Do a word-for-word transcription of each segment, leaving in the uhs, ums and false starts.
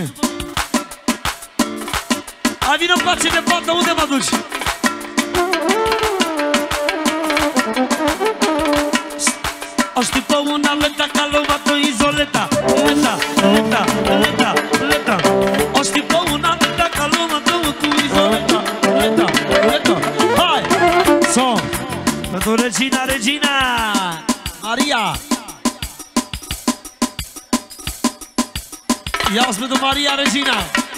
mine. Hai, vină încoace de fată, unde mă duci? Așteptă una leta ca luat-o izoleta. Leta, leta, leta, leta. Așteptă una leta ca luat-o cu izoleta. Leta, leta. Hai! Son! Pentru Regina, Regina! Maria! Ia-ți pentru Maria, Regina!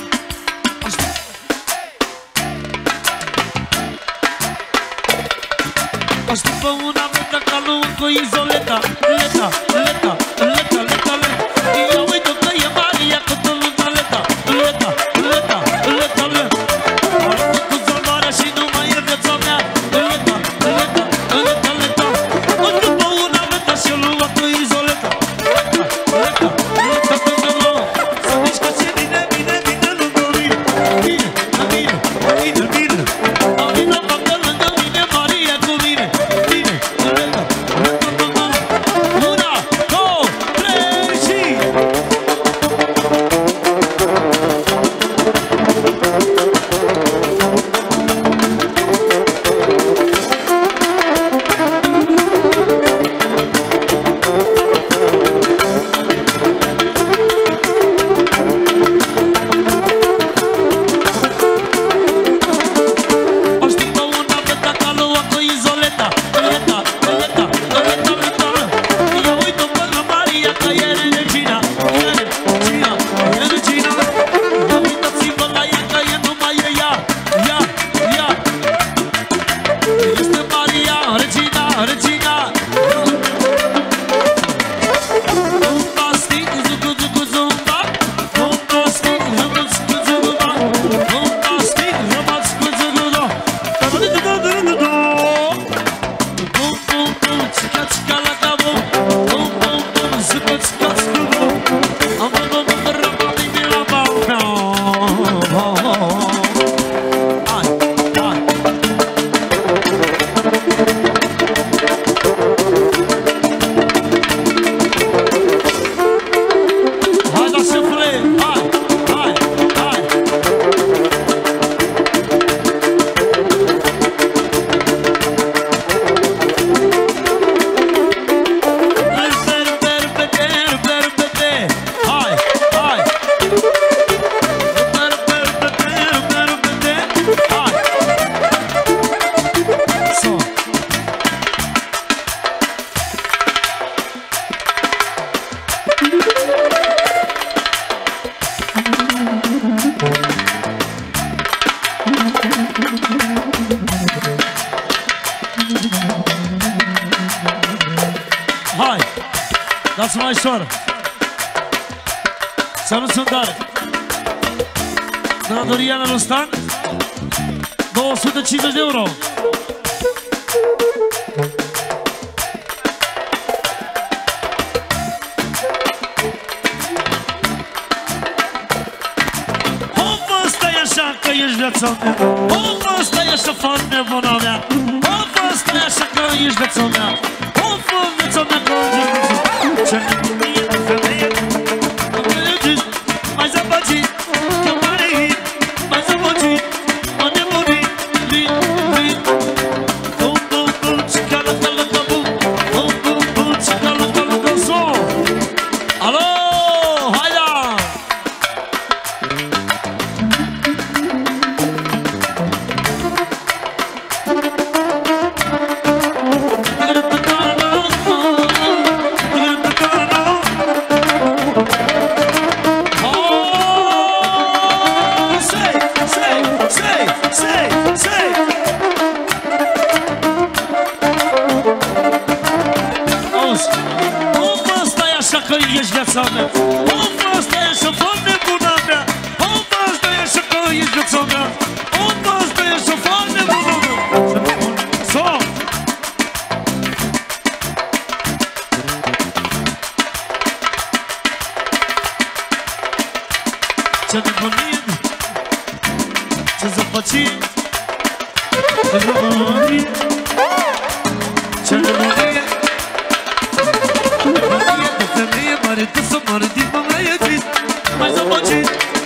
Așteptă una leta ca luat-o izoleta. Leta, leta, leta, leta, leta. Ia uite că e Maria cu tăluța leta. Leta, leta, leta, leta. Arată cu salvarea și nu mai e viața mea. Leta, leta, leta, leta. Așteptă una leta și luat-o izoleta. Leta, leta, leta, leta, leta. Să mișcă și bine, bine, bine lângă mine. Bine, bine, bine, bine. A vină facă lângă mine Maria cu mine. Bine, leta, leta. Una, două, trei și... Așteptă una leta ca luat-o izoleta. Leta, leta, leta, leta. Ia uite-o până Maria că e Regina. E Regina, e Regina. Ia uitați-vă la ea că e numai e ea. Ea, ea. Este Maria, Regina, Regina. Zumba, sting, zucu, zucu, zumba. Zumba, sting, zucu, zucu, zumba. Zumba, sting, zucu, zucu, zumba. Bum, bum, bum, țica, țica la cabo. Bum, bum, bum, zucu, țica, țica, bum. Am bum, bum, bum, rapa, bim, la bau. Hai, hai. Hai, da, șefule, hai, hai, hai. Hai, hai. Hai. Son. Hai, dați mai ușor. Să nu sunt tare. De la Doriana Rustan, două sute cincizeci de euro. Omă, stai așa că ești viața mea. Omă, stai așa, fan nebuna mea. Omă, stai așa că ești viața mea. Omă, viața mea că ești viața mea. Ce nebunie de femeie. Mai zăpăcit, că m-ai hit. Mai zăpăcit, m-a nebunit. Vin, vin. Bum, bum, bum, țica, lăcă, lăcă, bum. Bum, bum, bum, țica, lăcă, lăcă, son. Alo, hai da! Că ești viața mea. Omă, stai așa, fă nebuna mea. Omă, stai așa, că ești viața mea. Omă, stai așa, fă nebuna mea. Son! Ce nebunie, ce zăpăcie, ce nebunie, ce nebunie. Femeie mare, tu să mare, din mă mai e trist. Mai zăpăcit,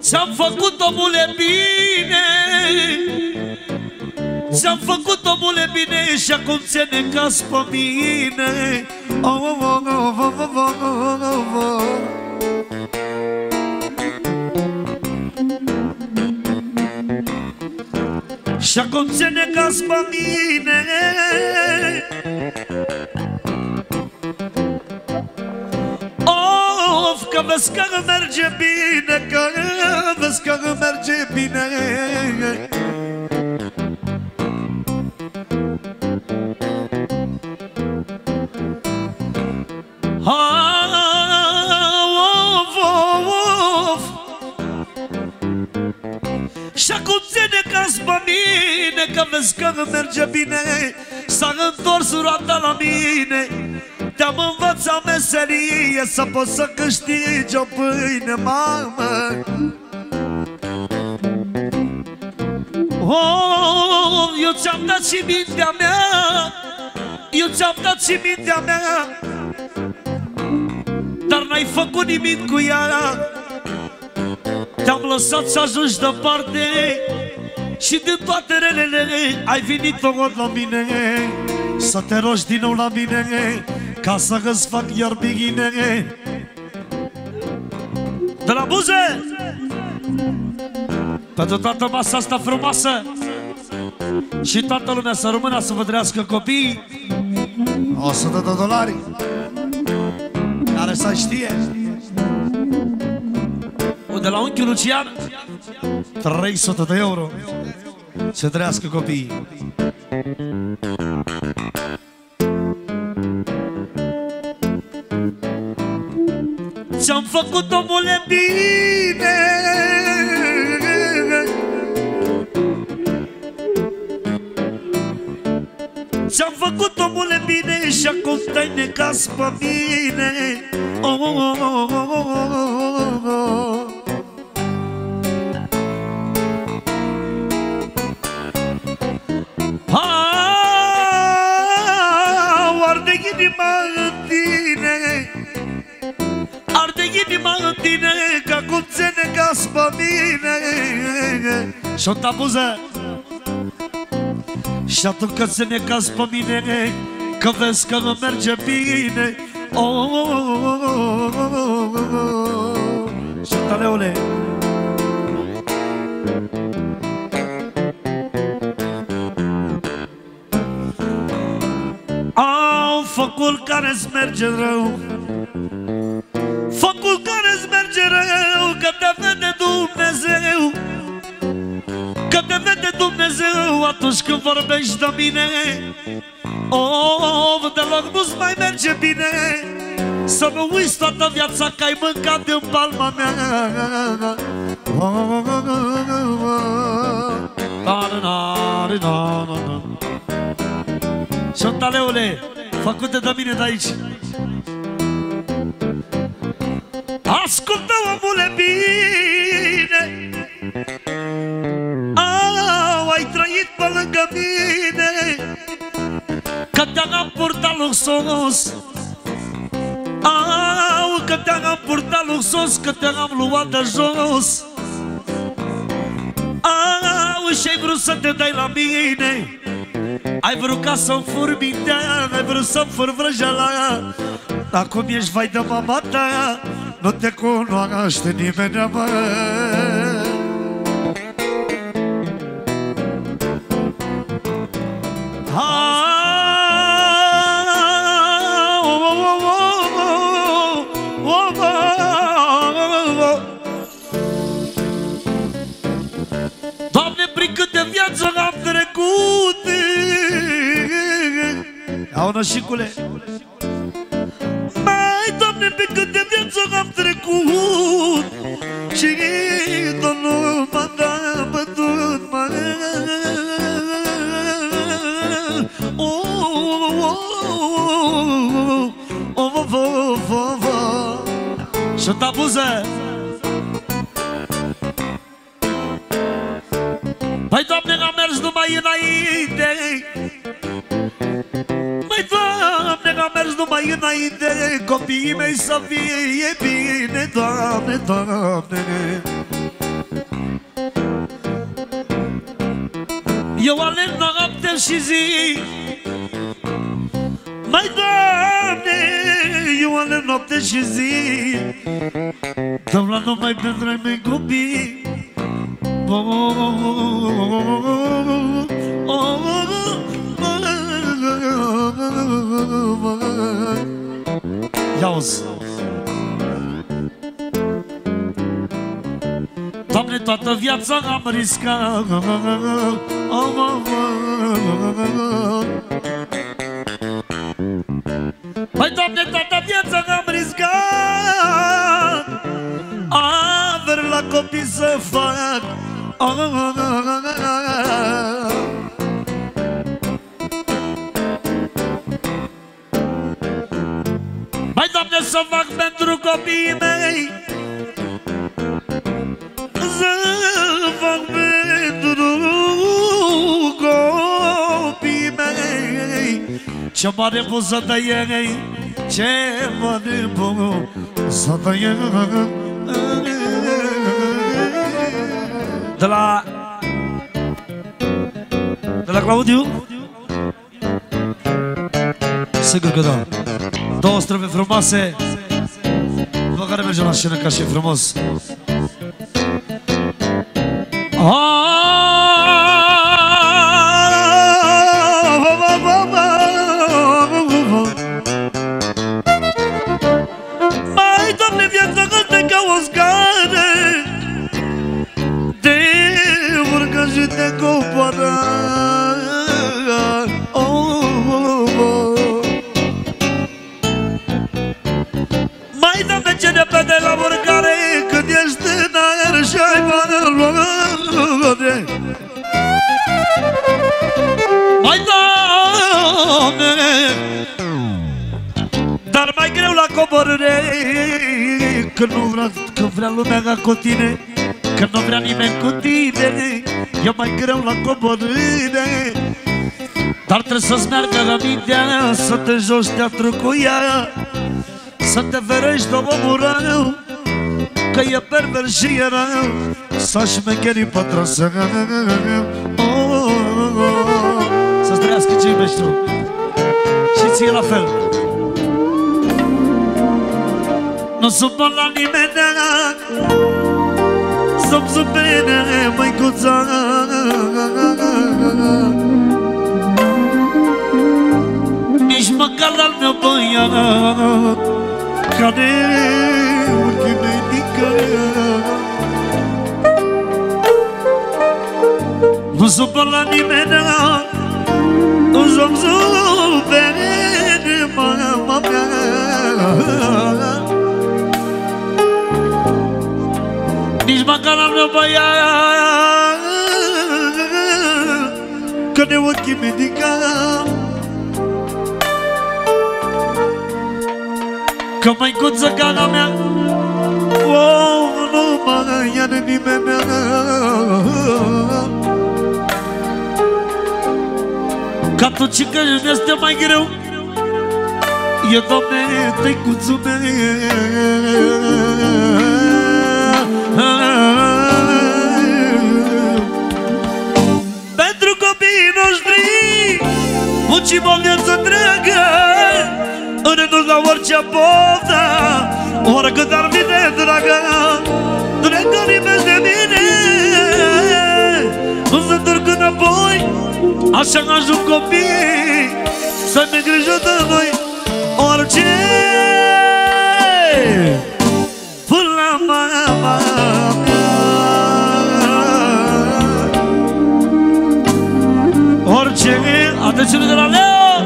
Ți-am făcut, omule, bine, ți-am făcut, omule, bine, și acum ți-e necaz pe mine. Oh, oh, oh, oh, oh, oh, oh, oh. Și acum ți-e necaz pe mine. Of, că vezi că merge bine, că vezi că merge bine. Of, of, of. Și acum ți-e necaz pe mine, că vezi că merge bine. S-a întors roata la mine. Te-am învățat meserie să poți să câștigi o pâine, mamă. Oh, eu ți-am dat și mintea mea, eu ți-am dat și mintea mea, dar n-ai făcut nimic cu ea. Te-am lăsat să ajungi departe și din toate relele ai venit tot la mine. Să te rogi din nou la mine ca să îți fac iar bine. De la buze pentru toată masa asta frumoasă și toată lumea să rămână, să vă trăiască copii. O sută de dolari care să știe. De la unchiul Lucian trei sute de euro. Să trăiască copiii. Ți-am făcut, omule, bine, ți-am făcut, omule, bine, și acum te-ai necaz pe mine. Oh, oh, oh, oh, oh, oh, oh. Arde inima în tine, arde inima în tine, că acum ți-e necaz pe mine. Și-o tabuză. Și atunci că ți-e necaz pe mine, că vezi că nu merge bine. Oh, oh, oh, oh, oh, oh. Și taleule. Au focul care-ți merge rău, focul care-ți merge rău, că te vede Dumnezeu, că te vede Dumnezeu atunci când vorbești de mine. Oh, deloc nu-ți mai merge bine să nu uiți toată viața că ai mâncat din palma mea. Șantaleule, făcute de mine de aici. Ascultă, omule, bine, au, ai trăit pe lângă mine, că te-am purtat luxos. Au, că te-am purtat luxos, că te-am luat de jos. Au, și-ai vrut să te dai la mine, ai vrut ca să-mi furi mintea, ai vrut să-mi furi vrăjeala. Acum ești vai de mama ta, nu te cunoaște nimeni, mă. Doamne, prin câte viață am trecut, au nășicule, mai, Doamne, pe câte viață am trecut și tot nu m-a dat bătut, mă. Și o tabuză. Păi, Doamne, n-am mers numai înainte, măi, Doamne, n-am mers numai înainte, copiii mei să fie bine, Doamne, Doamne. Eu alerg noapte și zi. Mai Doamne, eu alerg noapte și zi. Dau la numai pentru ai mei copii. Ia-uzi. Doamne, toată viața am riscat. Păi, Doamne, toată viața am riscat. Averi la copii să fac. Mai, Doamne, să fac pentru copiii mei. Să fac pentru copiii mei. Ce mare pot să dă ei, ce mare pot să dă ei. De la De la Claudiu? Sigur că da. Două strofe frumoase, după care mergem la scenă ca și frumos. Mai, Doamne, viața asta ca o scară, te urcă și te coboară. Mai, Doamne, ce repede la urcare, când ești în aer și ai valori. Mai, Doamne, dar mai greu la coborâre, când nu vrea, când vrea lumea cu tine, când nu vrea nimeni cu tine, e mai greu la coborâre. Dar trebuie să-ți meargă la mintea, să te joci teatru cu ea, să te ferești de omul rău, că e pervers și e rău, să șmecherii pe trasă. Să-ți trăiască ce iubești tu și ție la fel. Nu supăr la nimeni să-mi supere măicuța. Nici măcar al meu băiat, care urchi medică. Nu supăr la nimeni să-mi supere mama mea. Nici măcar al meu băiat, că de ochii medica. Că măicuță ca a mea, oh, nu mă ia de nimeni. Ca tu ce că este mai greu, e, Doamne, tăicuțul meu. Pentru copiii noștri muncim o viață întreagă, în renunț la orice poftă, oricât ar fi de dragă. Nu ne gândim de mine, nu se întorc înapoi, așa ajung copiii să ne grijă de noi. Orice până la mama mea, orice. Atențiune de la Leo,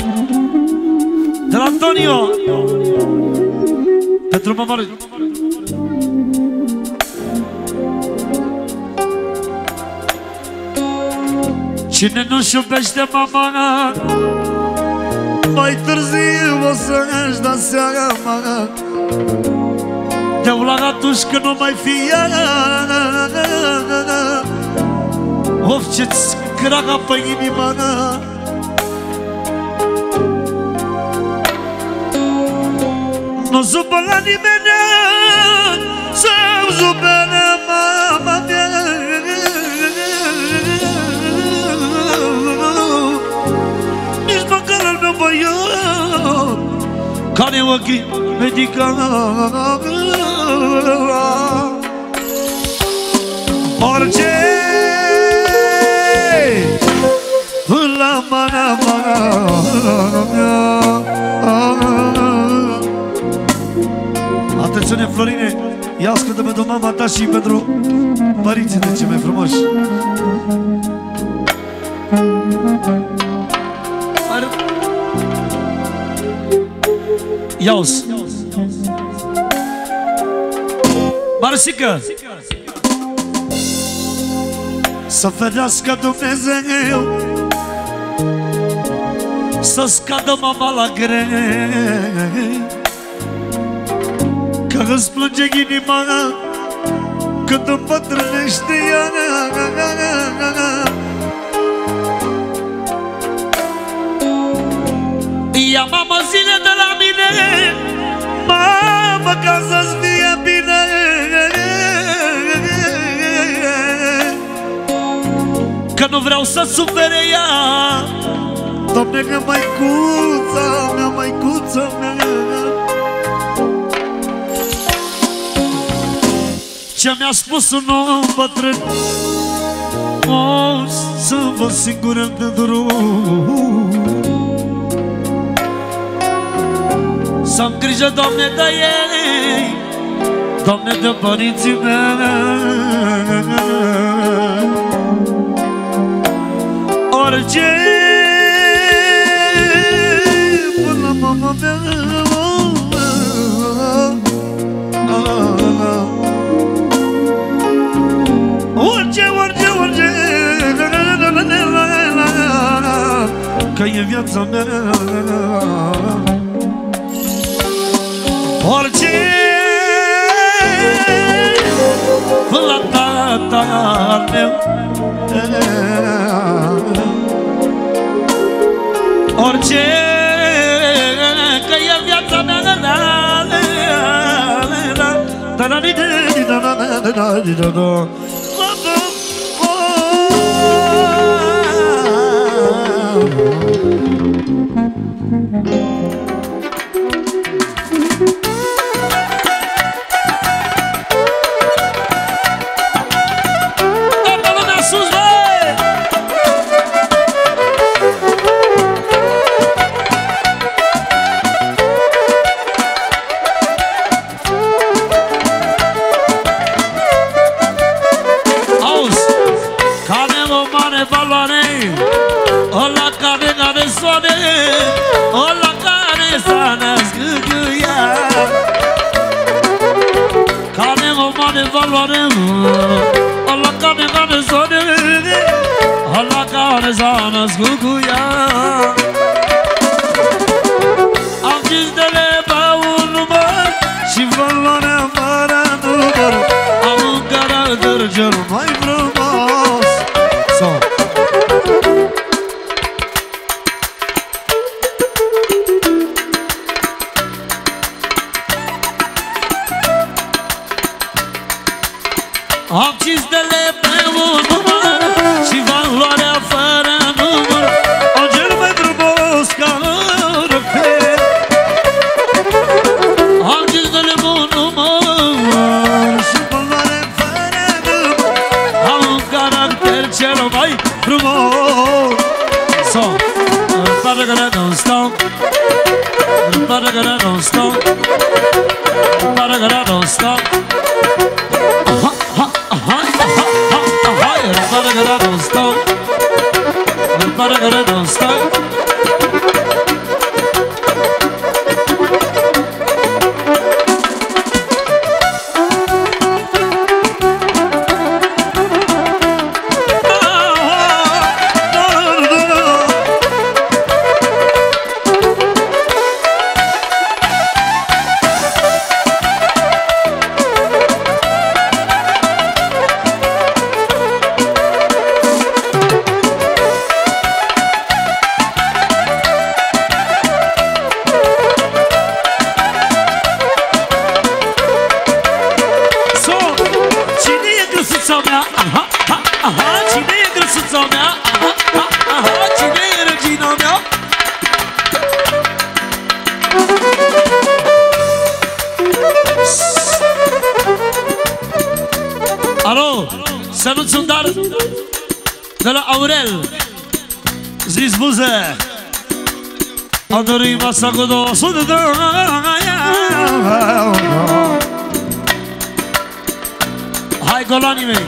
de la Antonio, pentru mama. Cine nu-și iubește mama, mai târziu o să-și dea seama de la atunci când nu mai fi ea. Of, ce-ți craga pe inima. Nu supăr la nimeni să-mi supere mama mea. Care ochii medica orice la mana atențiune Florine, ia ascultă pentru mama ta și pentru părinții de cei mai frumoși. Ia-uzi Marsică, să ferească Dumnezeu, să scadă mama la greu, că îți plânge inima când îmbătrânește ea. Ia mamă zile de la mine, mamă, ca să-ți fie bine, că nu vreau să sufere ea. Doamne, că măicuța mea, măicuța mea, ce mi-a spus un om bătrân, o să vă singură de drum, să-mi grijă, Doamne, de ei, Doamne, de părinții mei. Orice până la mama mea, orice, orice, orice, că e viața mea. Orice la tata al meu, orice că e viața mea. Ola care s-a născut cu ea, care o mare valoare, ola care care s-a născut, ola care s-a născut cu ea. Am zis de leba un număr și valoarea fără număr, am un caracter cel mai frumos. Am cinstele pe un număr și valoarea fără număr, o cel mai frumos ca răfer. Am cinstele pe un număr și valoarea fără număr, am un caracter cel mai frumos. So, para que don't stop, para que don't stop, para que don't stop. Para que don't stop, para que don't stop. Cine e regina mea? Alo, să nu-ți un dar de la Aurel. Zis buze. A dorit masa cu două sute de... Hai, golanii mei!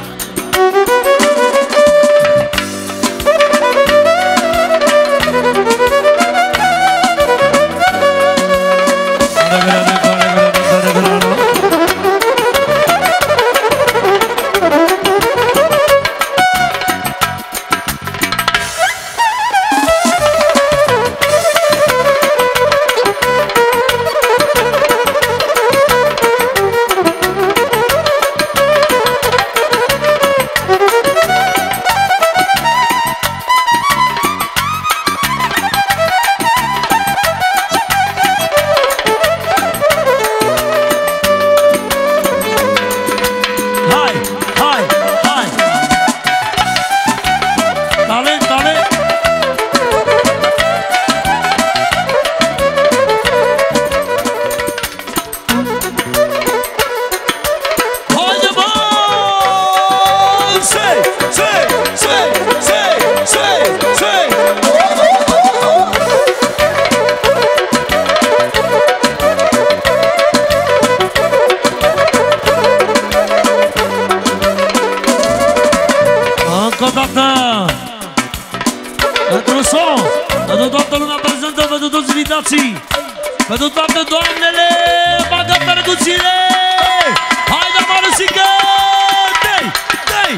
Pentru toate doamnele, bagă percuțiile! Haide, Marusică! Dei, dei!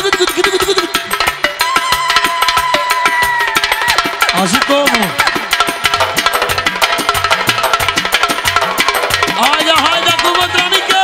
Ajută omul! Haide, haide, cu mătrănică!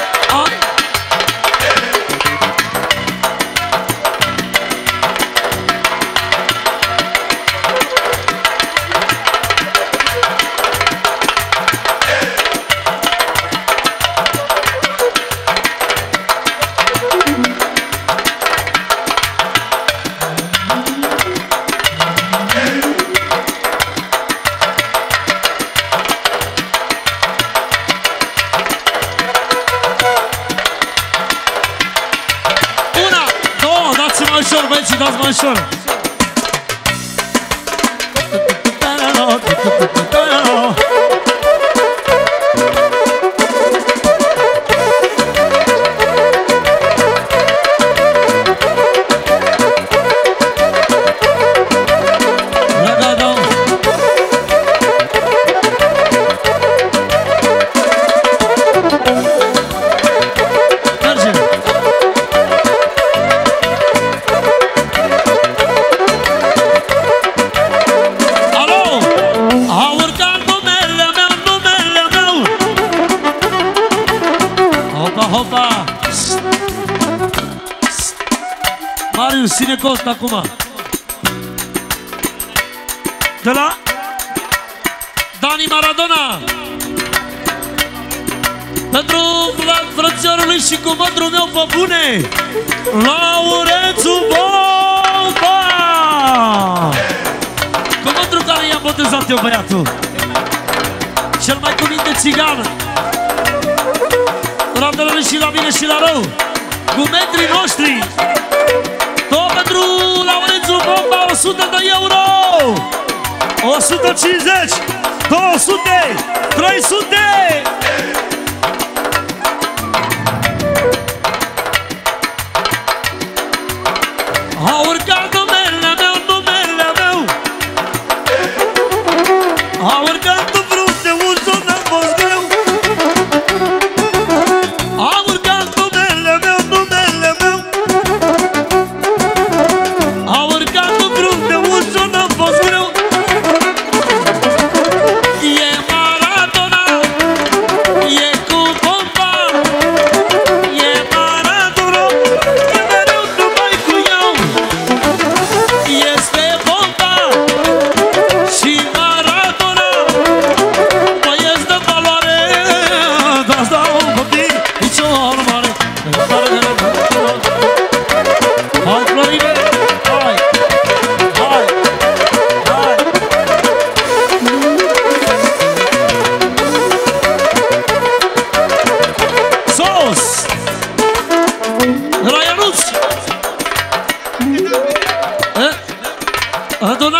Băieții, dați mai ușor! Marius, ține cost acum. De la Dani Maradona. Pentru frățiorului și cu mătrul meu pe bune, Laurențiu Bomba! Cu mătrul care i-am botezat eu băiatul, cel mai cuminte țigan. Radele și la bine și la rău, cu metrii noștri. Tot pentru Laurențiu Bomba, o sută de euro, o sută cincizeci, două sute, trei sute. A urcat numele meu, numele meu. A urcat în frunte, un son n-a fost greu. A urcat numele meu, numele meu. A urcat în frunte, un son n-a fost greu. E Maradona,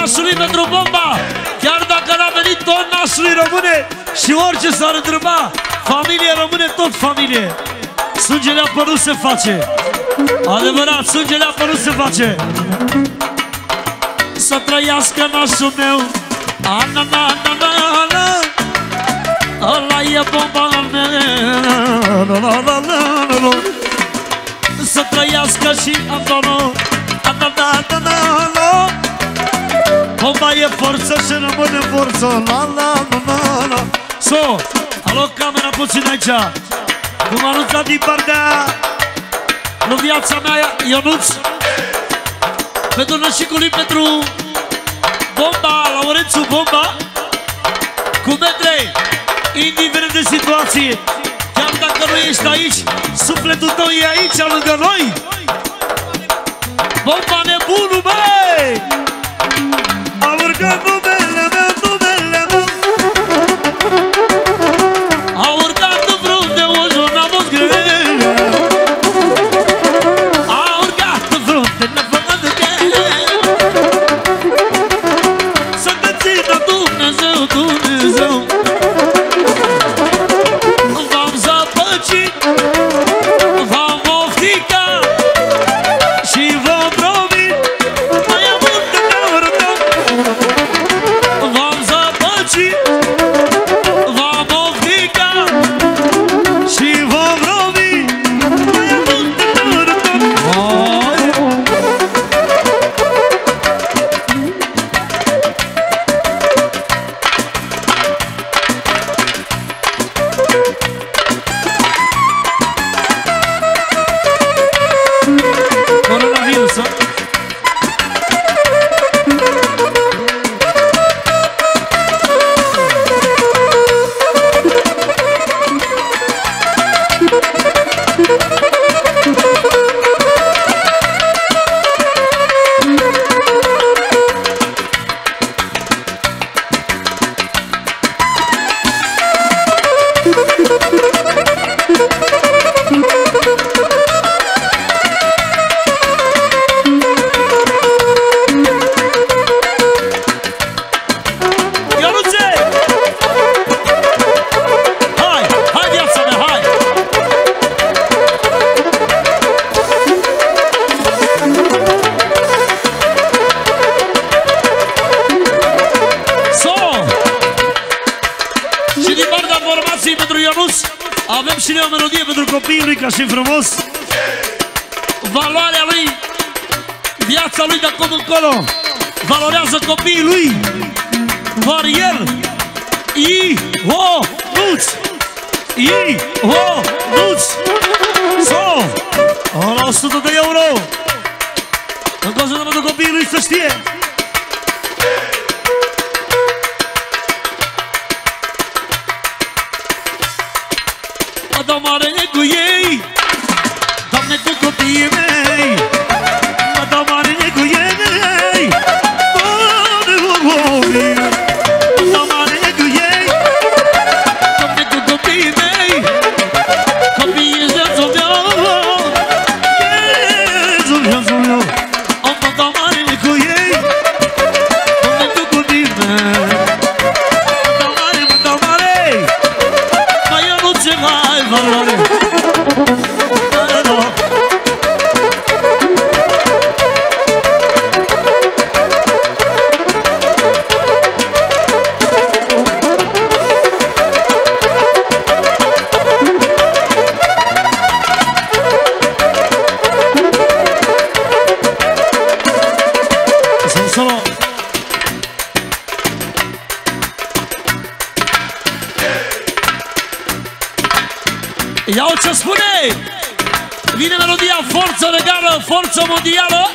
nașului pentru bomba. Chiar dacă n-a venit, tot nașului rămâne. Și orice s-ar întreba, familie rămâne tot familie. Sângele apă nu se face. Adevărat, sângele apă nu se face. Să trăiască nașul meu. Ana, na, na, na, na. Ăla e bomba mea. Să trăiască și Antono. Ana, na, na, na, na. Bomba e forță și rămâne forță. La, la, la, la, la. So, alo, camera puțin aici. Cum am anunțat din partea lui viața mea, Ionuț, pentru nășicului, pentru Bomba, Laurențiu Bomba, cu metrei, indiferent de situație, chiar dacă nu ești aici, sufletul tău e aici, lângă noi. Bomba nebunul, băi! A urcat numele meu, numele meu. A urcat în frunte, ușor n-a fost greu. A urcat în frunte, n-a făcut greu. Să te țină Dumnezeu, Dumnezeu. V-am zăpăcit, v-am ofticat și v-am promit mai mult de tău. V-am zăpăcit, v-am ofticat și v-am promit mai mult de tău. Coronavirus, hă? Ionuțe! Hai, hai viața mea, hai! So! Și din partea formației pentru Ionuț avem și noi o melodie pentru copiii lui, ca și frumos. Valoarea lui, viața lui de acum încolo, valorează copiii lui. Doar el. I-O-Nuț. I-O-Nuț. So! La o sută de euro. Încă o sută pentru copiii lui, să știe. Mă dau mare cu ei, Doamne, cu copiii mei. Mă dau mare cu ei, Doamne, cu copiii mei. Mă dau mare cu ei, Doamne, cu copiii mei. Copiii sunt viața mea, ei sunt viața mea. Mă dau mare cu ei, Doamne, cu copiii mei. Mă dau mare, mă dau mare, mai eu nu ți mai valoare. Solo. Iau ce spune! Vine melodia forță regală, forță mondială.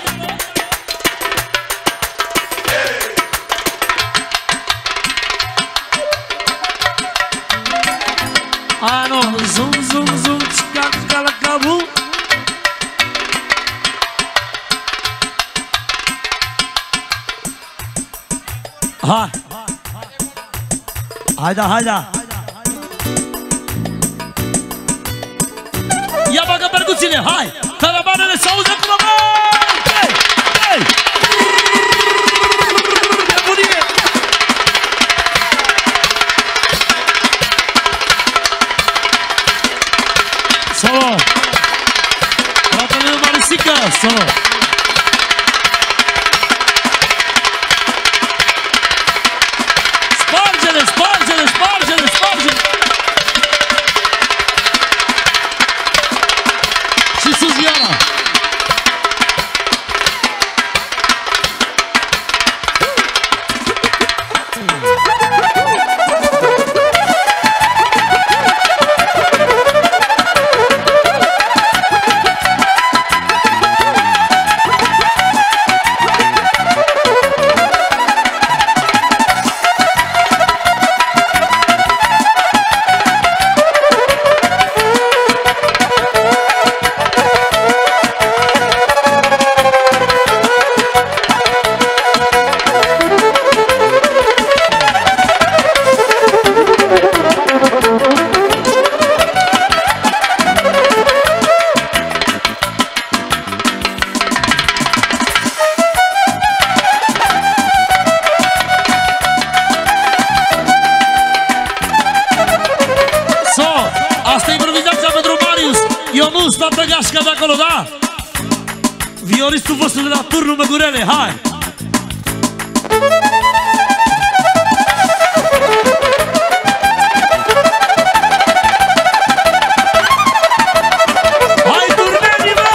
Ah, nu, zum, zum, zum, țca, țca, la cabu. Hai! Haida, haida! Ia bagă percuțiile, hai! Tarabanele se auze acum, băi! Hei! Hei! Nășică, solo! Spargele, spargele, spargele, spargele! Și sus vioara! Toată gașca de acolo, da? Violistul vostru de la turnul Măgurele, hai! Hai, turnenii, bă!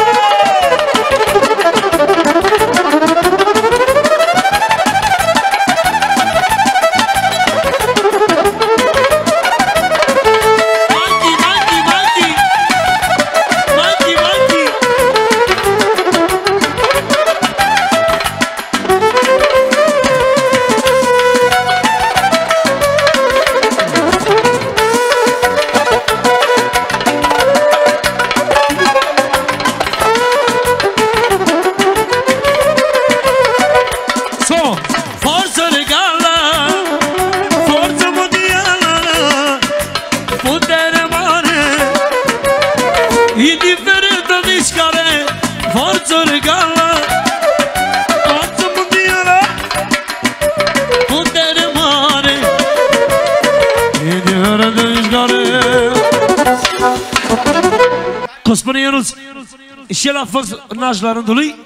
Cum spune Ionuț, și el a fost naș la rândul lui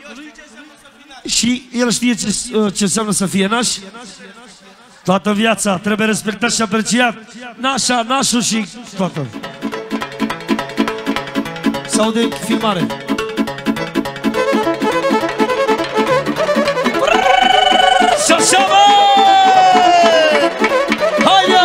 și el știe ce, ce înseamnă să fie naș. Toată viața trebuie respectat și apreciat. Nașa, nașul și toată. Sau de filmare. Și așa, bă! Haide!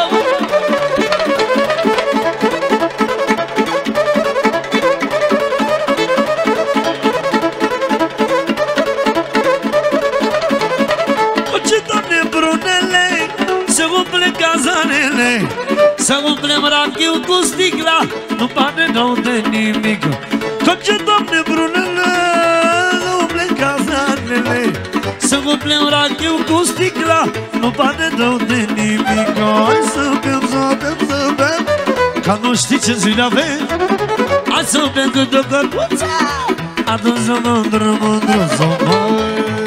Să umplem rachiu cu sticla, nu pare rău de nimic. Tot ce, Doamne, brunele, să umplem cazanele. Să umplem rachiu cu sticla, nu pare rău de nimic. Hai să bem, să bem, să bem, ca nu știi ce zile avem. Hai să bem cât o cărpuță, atunci să mândră, mândră, să mai.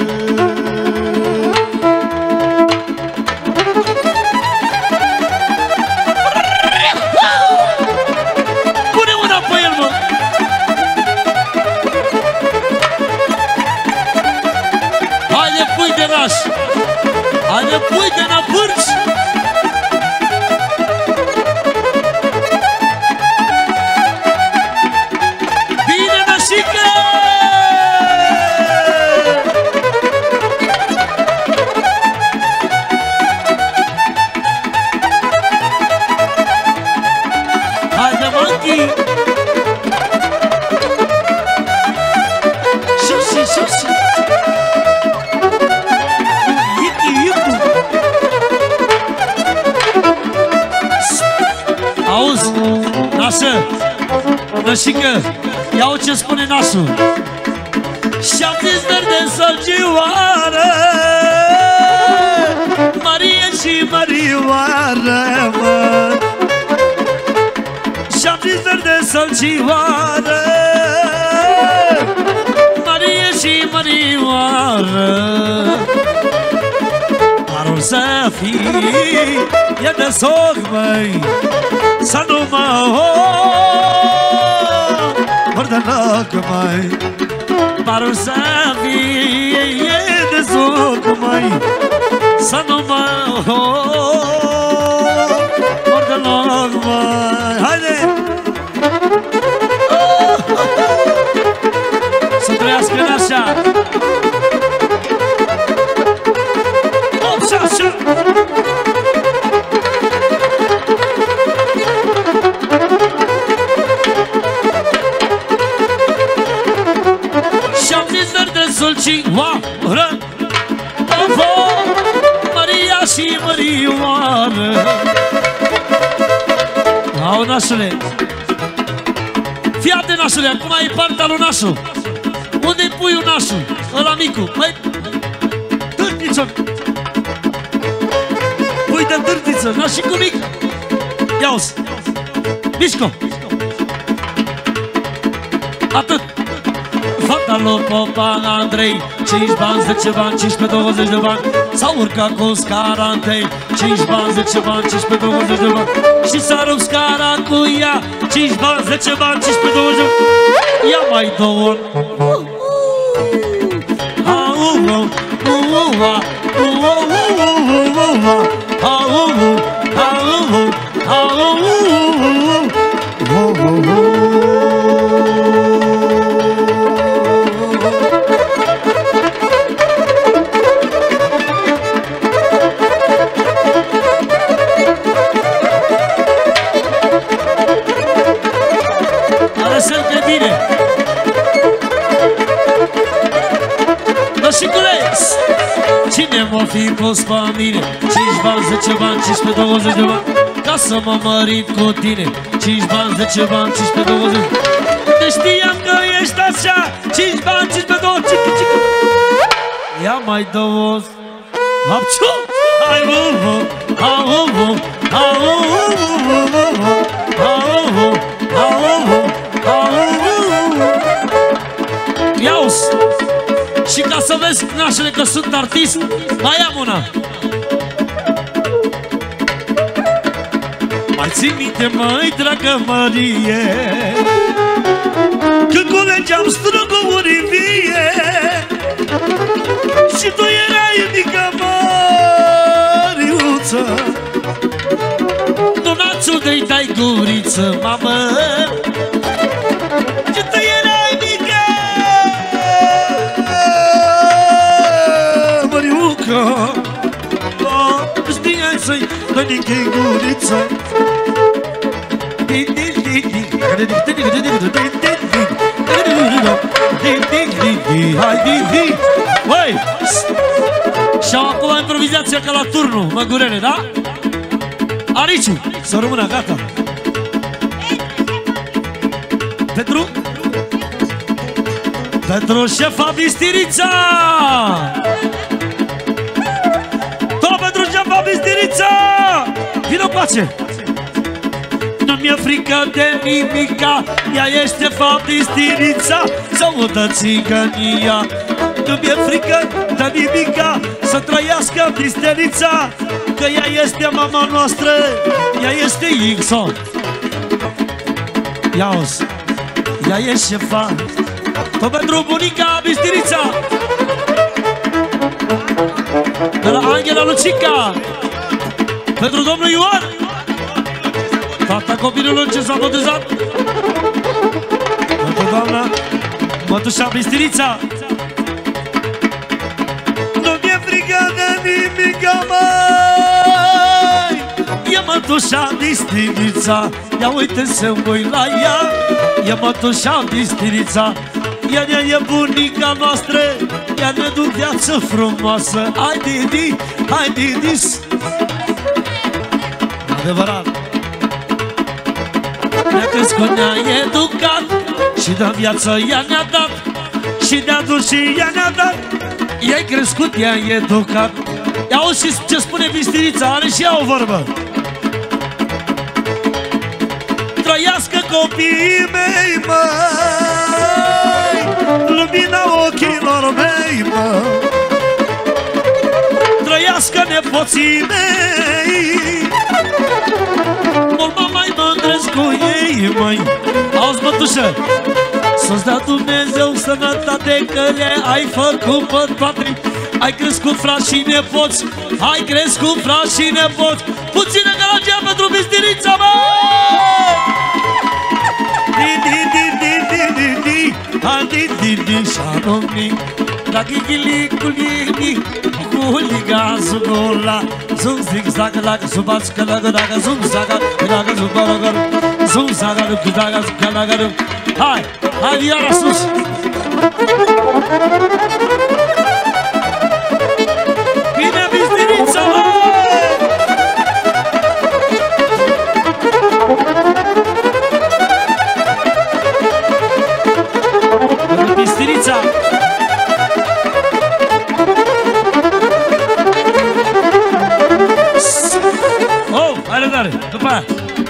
Haide, pui de la pârci! Bine, Nășică! Haide, Monkey! Șuși, șuși! Auzi, nașă, Nășică, ia-o ce spune nașul. Și-am zis verde sălgioară, Marie și Mărioară, mă. Și-am zis verde sălgioară, Marie și Mărioară. Darul să fii, e de soc, măi, să nu mă ori de loc, măi. Parul să fie de zuc, măi, să nu mă mor deloc, măi. Haide! Să trăiască în așa. Așa, așa. Și-am zis verde sulcioară, Avo, Maria și Mărioară. Au, nașule. Fii atent, nașule, acum e partea lui nașul. Unde-i puiul nașul? Ăla micu. Măi, târtiță. Pui de târtiță, nașicul mic. Ia-o-s. Mișco. Atât. Fata lui Popa Andrei, cinci bani, zece bani, cincisprezece, douăzeci de bani. S-a urcat cu scara întâi, cinci bani, zece bani, cincisprezece, douăzeci de bani. Și s-a rupt scara cu ea, cinci bani, zece bani, cincisprezece, douăzeci de bani. Ia mai două. Cine m-a fi pus pe mine? cinci bani, zece bani, cincisprezece, douăzeci de bani. Ca să mă mărit cu tine. cinci bani, zece bani, cincisprezece, douăzeci. Te știam că ești așa. cinci bani, cincisprezece, douăzeci. Ia mai două. Hapciu! Hai, vă, vă. Au, vă. Au, vă, vă. Au, vă. Au, vă. Au, vă. Ia-o-s! Și ca să vezi, nașele, că sunt artist, mai am una. Mai ții minte, măi, dragă Marie, când culegeam struguri vie și tu erai mică Măriuță, donațul de-i dai guriță, mamă, și tu erai mică Măriucă, știai să-i dă-i guriță. Băi! Și acum improvizația ca la turnul, Măgurele, da? Ariciu, să rămână, gata. Pentru? Pentru șefa Bistirița! Tot pentru șefa Bistirița! Vino coace! Nu mi-e frică de nimica, ea este Bistirița, să udă țigănia. Nu mi-e frică de nimica, să trăiască Bistirița, că ea este mama noastră, ea este Ixo. Ia-o-s, ea e șefa, tot pentru bunica Bistirița. De la Angela Lucica, pentru domnul Ioan, fata copilului ce s-a botezat, pentru doamna mătușa Bistirița. Nu mi-e frică de nimica, măi, e mătușa Bistirița. Ia uite să voi la ea, e mătușa Bistirița. Ea e bunica noastră, ea ne du viață frumoasă. Hai Didi, hai Didis. Adevărat. Ne-a crescut, ne-a educat și de viață ea ne-a dat, și ne-a dus și ea ne-a dat. I-ai crescut, i-ai educat. Ia auzi ce spune Bistirița, are și ea o vorbă. Trăiască copiii mei, măi, lumina ochilor mei, mă. Trăiască nepoții mei, mult mă mai mândresc cu ei, măi. Auzi, mătușă, Să-ți dea Dumnezeu sănătate, că le-ai făcut pe toate. Ai crescut frați și nepoți, ai crescut frați și nepoți. Puțină gălăgia pentru Bistirița, mă! Di di di di di di di a di di di șanomni la gigili culini culiga zugola zum zig zag lag zubaț călăgă dacă zum zaga dacă zubalăgă zum zaga dacă călăgă. Hai, hai iară sus! Bine Bistirița, mă! Bistirița! Oh, hai răbdare, după aia!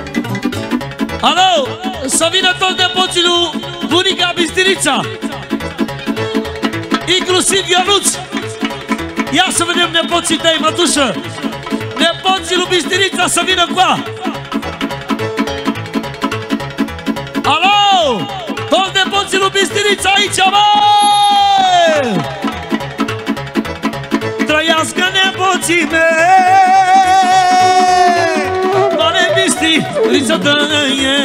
Alo, să vină toți nepoții lui bunica Bistirița! Inclusiv Ionuț! Ia să vedem nepoții tăi, mătușă! Nepoții lui Bistirița să vină cu ea! Alo! Toți nepoții lui Bistirița aici, măi! Trăiască nepoții mei! Mare Bistirița tăie!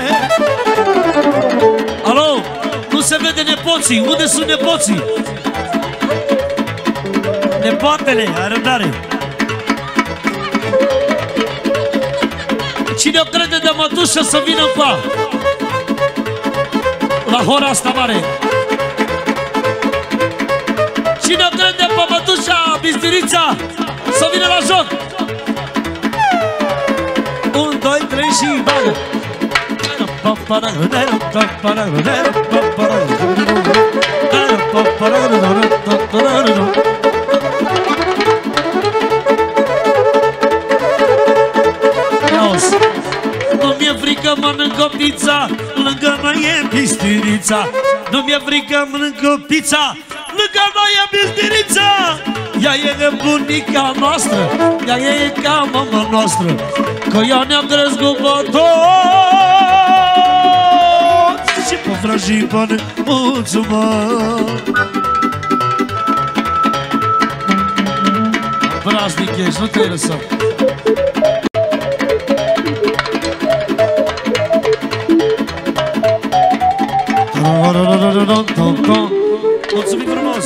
Alo! Nu se vede nepoții! Unde sunt nepoții? Nepoatele, ai răbdare! Cine o crede de mătușă să vină cu ea? La hora asta mare. Cine o crede pe mătușa Bistirița să vină la joc? Un, doi, trei și bagă. Nu mi-e frică, mănânc-o pizza, lângă noi e Bistirița. Nu mi-e frică, mănânc-o pizza, lângă noi e Bistirița. Ea e bunica noastră, ea e ca mama noastră, că ea ne-a crescut pe toți. Și pe frăjii pe nemuțul, mă. Praznic ești, nu te-ai lăsat. Mulțumim frumos!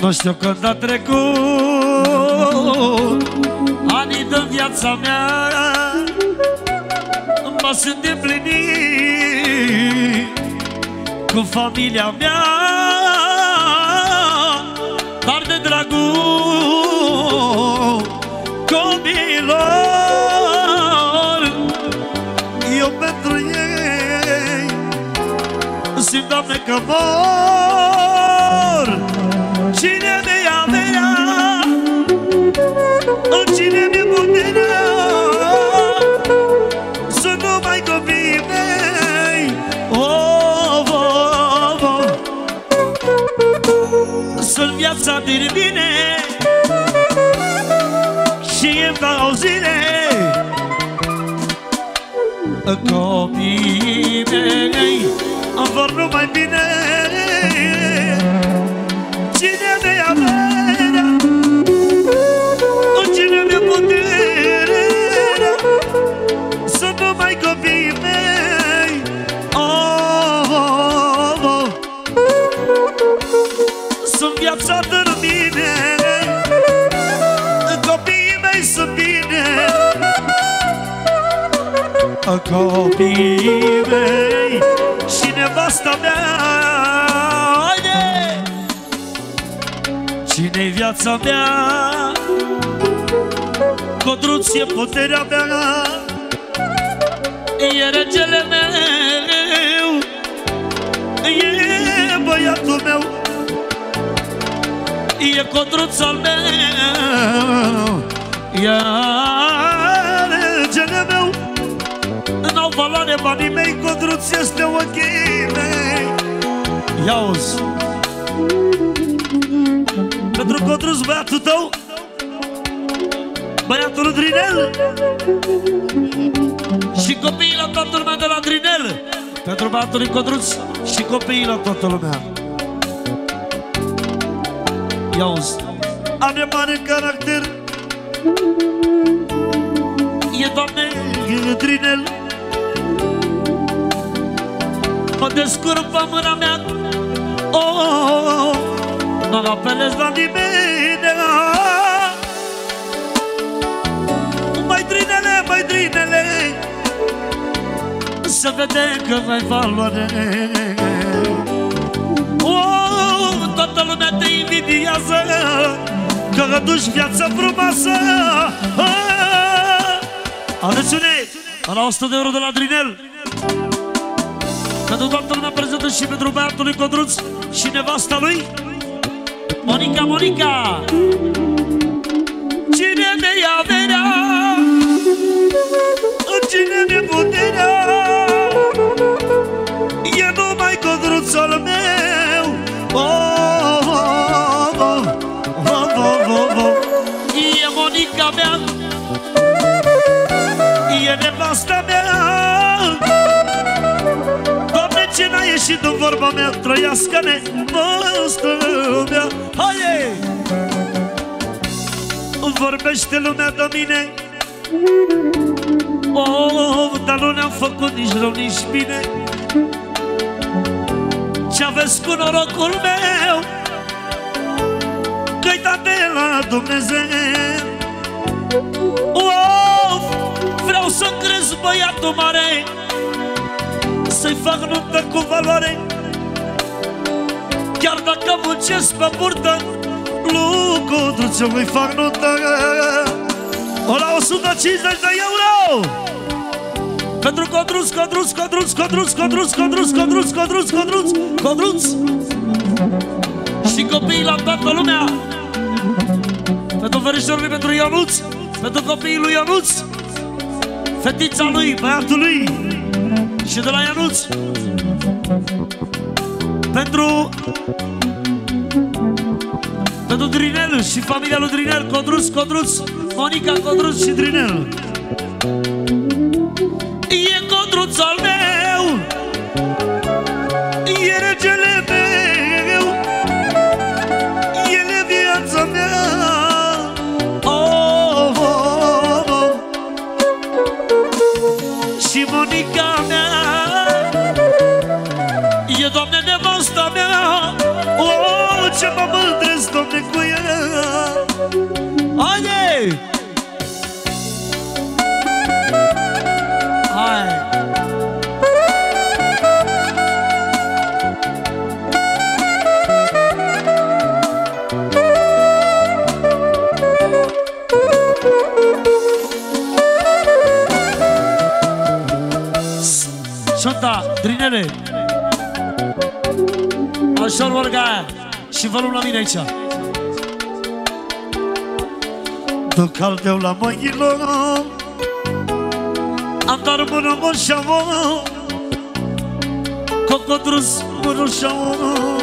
Nu știu când a trecut anii din viața mea, mă sunt împlinit cu familia mea, dar de dragul copilor, eu pentru ei simt, Doamne, că mor. Cine mi-a venea, cine mi-e puterea, sunt numai copiii mei. Oh, oh, oh. Sunt viața din mine și îmi dau zile. Copiii mei îmi vor numai bine. Cine mi-a venea, cine mi-e puterea, sunt numai copiii mei. Oh, oh, oh. Sunt viața din mine, copiii mei sunt bine. Copiii mei și nevasta mea. Haide! Cine-i viața mea? Codruț e puterea mea, e regele meu, e băiatul meu, e Codruț al meu, e regele meu. N-au valoare banii mei, Codruț este ochii mei. Ia-uzi! Pentru Codruț, băiatul tău, băiatul lui Drinel și copiii la toată lumea de la Drinel. Pentru băiatul lui Codruț și copiii la toată lumea. Ia-uzi! Are mare caracter, e, Doamne, e Drinel. Mă descurc pe mâna mea, oh, oh, oh. Nu apelez la nimeni. Mai Drinele, mai Drinele, să vedem că mai valoare. Oh, toată lumea te invidiază, că aduci viața frumoasă. Ah, adeți-une la o sută de euro de la Drinel. Pentru toată lumea prezentă și pentru băiatul lui Codruț și nevasta lui Monica, Monica. Cine mi-a venea, cine mi-e puterea, e numai Codruțul meu. Oh, oh, oh, oh, oh, oh, oh. E Monica mea, e nevasta mea. Ce n-a ieșit în vorba mea, trăiască nevastă mea. Haide! Vorbește lumea de mine, oh, dar nu ne-am făcut nici rău, nici bine. Ce aveți cu norocul meu, că-i dat de la Dumnezeu. Oh, vreau să-mi cresc băiatul mare, să-i fac nuntă cu valoare, chiar dacă muncesc pe burtă, lui Codruț îi fac nuntă. O la o sută cincizeci de euro pentru Codruț, Codruț, Codruț, Codruț, Codruț, Codruț, Codruț, Codruț, Codruț, Codruț și copiii la toată lumea. Pentru verișorului, pentru Ionuț, pentru copiii lui Ionuț, fetița lui, băiatul lui și de la Ionuț, pentru pentru Drinel și familia lui Drinel, Codruț, Codruț, Monica, Codruț și Drinel. E Codruț al meu, e regele meu, el e viața mea. Oh, oh, oh. Și Monica mea e, Doamne, nevasta mea. Oh, ce mă mândresc, Doamne, Hai! Șonta, Drinele. Așa urcă aia. Și vă luăm la mine aici. Dă caldeu la mâinilor, am dar mână moșavă, cocodrus mânușavă,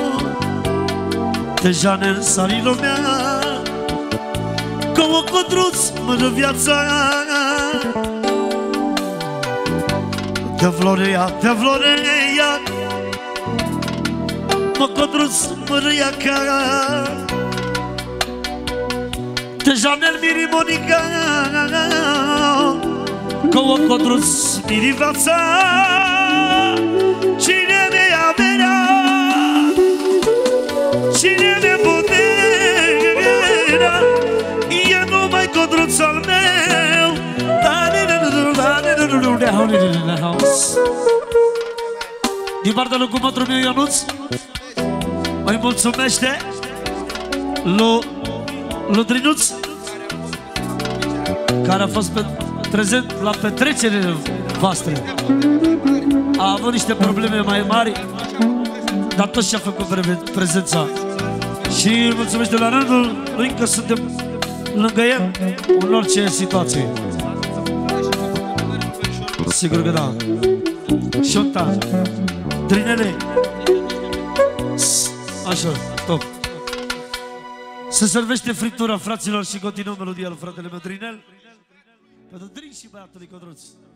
deja ne-nsari lumea, cocodrus mână viața. De florea, de florea, cocodrus mână iaca, deja ne-l miri Monica, cocodrus miri viața. Cine ne-a venea, cine ne puterea, e numai codruț al meu. Din partea lui cumătru meu Ionuț îi mulțumește lui lui Drinuț, care a fost pe, prezent la petrecerile voastre. A avut niște probleme mai mari, dar tot și-a făcut pre prezența. Și îi mulțumește la rândul lui că suntem lângă el în orice situație. Sigur că da. Șonta, Drinele. Așa, top. Se servește friptura, fraților, și continuăm melodia lui fratele meu Drinel, pentru Drin și băiatului Codruț.